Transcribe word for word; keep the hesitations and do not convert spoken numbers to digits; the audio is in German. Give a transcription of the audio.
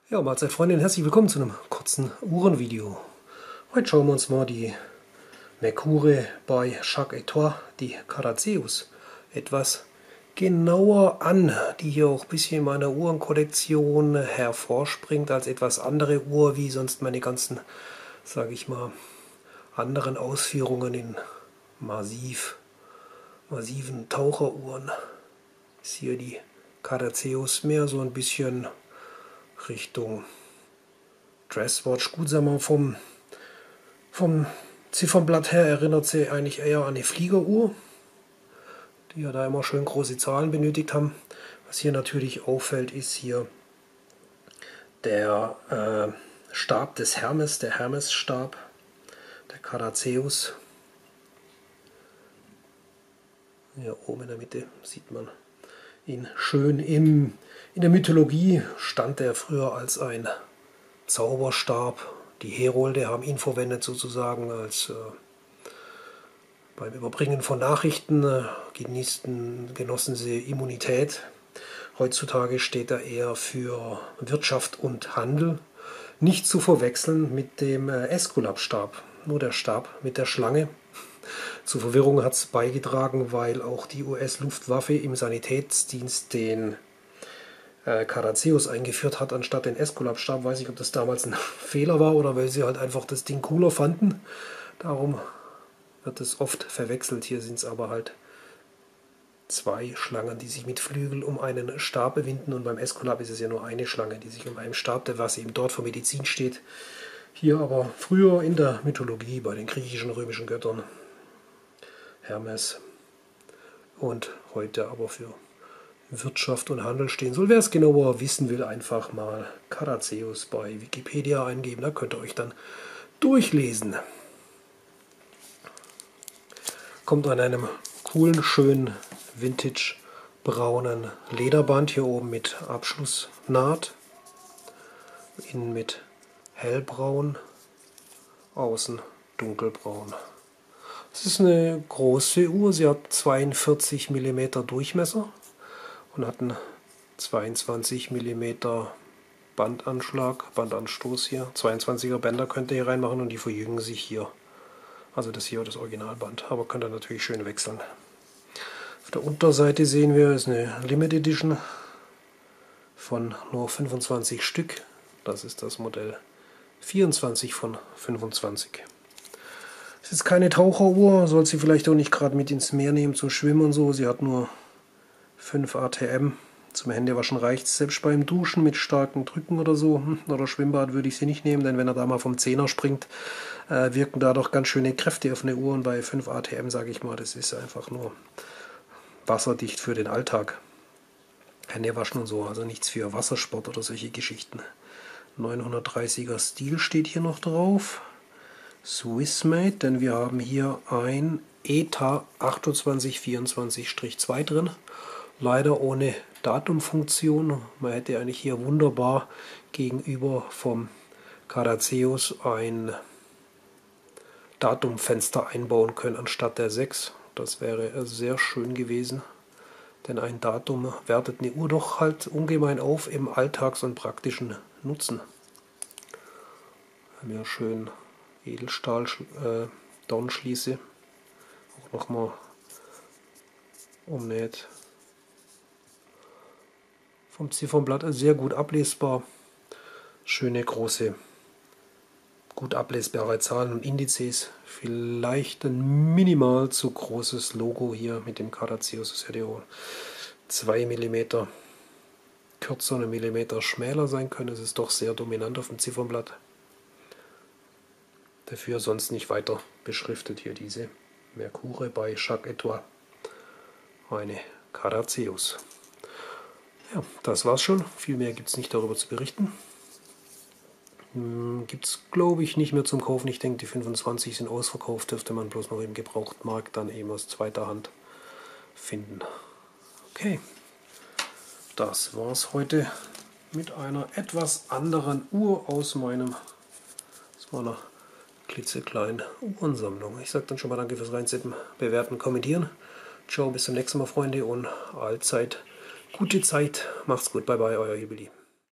Ja, Mahlzeit Freunde, herzlich willkommen zu einem kurzen Uhrenvideo. Heute schauen wir uns mal die Mercure bei Jacques Etoile, die Carazeus, etwas genauer an, die hier auch ein bisschen in meiner Uhrenkollektion hervorspringt als etwas andere Uhr, wie sonst meine ganzen, sage ich mal, anderen Ausführungen in massiv, massiven Taucheruhren. Ist hier die Carazeus mehr so ein bisschen Richtung Dresswatch. Gut, sagen wir, vom, vom Ziffernblatt her erinnert sie eigentlich eher an eine Fliegeruhr, die ja da immer schön große Zahlen benötigt haben. Was hier natürlich auffällt, ist hier der äh, Stab des Hermes, der Hermes-Stab, der Carazeus. Hier oben in der Mitte sieht man ihn schön. Im, in der Mythologie stand er früher als ein Zauberstab. Die Herolde haben ihn verwendet sozusagen als äh, beim Überbringen von Nachrichten, äh, genießen, genossen sie Immunität. Heutzutage steht er eher für Wirtschaft und Handel. Nicht zu verwechseln mit dem äh, Äskulapstab, nur der Stab mit der Schlange. Zu Verwirrung hat es beigetragen, weil auch die U S-Luftwaffe im Sanitätsdienst den äh, Carazeus eingeführt hat, anstatt den Äskulapstab. Weiß ich, ob das damals ein Fehler war oder weil sie halt einfach das Ding cooler fanden. Darum wird es oft verwechselt. Hier sind es aber halt zwei Schlangen, die sich mit Flügel um einen Stab bewinden. Und beim Äskulap ist es ja nur eine Schlange, die sich um einen Stab, der was eben dort für Medizin steht. Hier aber früher in der Mythologie bei den griechischen, römischen Göttern Hermes und heute aber für Wirtschaft und Handel stehen soll. Wer es genauer wissen will, einfach mal Carazeus bei Wikipedia eingeben, da könnt ihr euch dann durchlesen. Kommt an einem coolen, schönen, vintage braunen Lederband, hier oben mit Abschlussnaht, innen mit hellbraun, außen dunkelbraun. Es ist eine große Uhr, sie hat zweiundvierzig Millimeter Durchmesser und hat einen zweiundzwanzig Millimeter Bandanschlag, Bandanstoß hier. zweiundzwanziger Bänder könnt ihr hier reinmachen und die verjüngen sich hier. Also das hier das Originalband, aber könnt ihr natürlich schön wechseln. Auf der Unterseite sehen wir, ist eine Limited Edition von nur fünfundzwanzig Stück. Das ist das Modell vierundzwanzig von fünfundzwanzig. Es ist keine Taucheruhr, soll sie vielleicht auch nicht gerade mit ins Meer nehmen zum Schwimmen und so. Sie hat nur fünf A T M. Zum Händewaschen reicht es. Selbst beim Duschen mit starken Drücken oder so oder Schwimmbad würde ich sie nicht nehmen, denn wenn er da mal vom Zehner springt, äh, wirken da doch ganz schöne Kräfte auf eine Uhr. Und bei fünf A T M, sage ich mal, das ist einfach nur wasserdicht für den Alltag. Händewaschen und so, also nichts für Wassersport oder solche Geschichten. neunhundertdreißiger Stil steht hier noch drauf. Swissmade, denn wir haben hier ein E T A achtundzwanzig vierundzwanzig zwei drin. Leider ohne Datumfunktion. Man hätte eigentlich hier wunderbar gegenüber vom Carazeus ein Datumfenster einbauen können anstatt der sechs. Das wäre sehr schön gewesen. Denn ein Datum wertet eine Uhr doch halt ungemein auf im Alltags- und praktischen Nutzen. Haben wir schön Edelstahl äh, Dornschließe, auch nochmal umnäht. Vom Ziffernblatt sehr gut ablesbar. Schöne große, gut ablesbare Zahlen und Indizes. Vielleicht ein minimal zu großes Logo hier mit dem Carazeus. Das hätte ja zwei Millimeter kürzer, einen Millimeter schmäler sein können. Es ist doch sehr dominant auf dem Ziffernblatt. Dafür sonst nicht weiter beschriftet hier diese Mercure bei Jacques Etoile. Eine Carazeus. Ja, das war's schon. Viel mehr gibt es nicht darüber zu berichten. Hm, gibt es, glaube ich, nicht mehr zum Kaufen. Ich denke, die fünfundzwanzig sind ausverkauft. Dürfte man bloß noch im Gebrauchtmarkt dann eben aus zweiter Hand finden. Okay, das war's heute mit einer etwas anderen Uhr aus meinem aus meiner klitzekleinen Uhrensammlung. Ich sage dann schon mal danke fürs Reinsetzen, bewerten, kommentieren. Ciao, bis zum nächsten Mal, Freunde, und allzeit gute Zeit. Macht's gut, bye bye, euer Hibeli.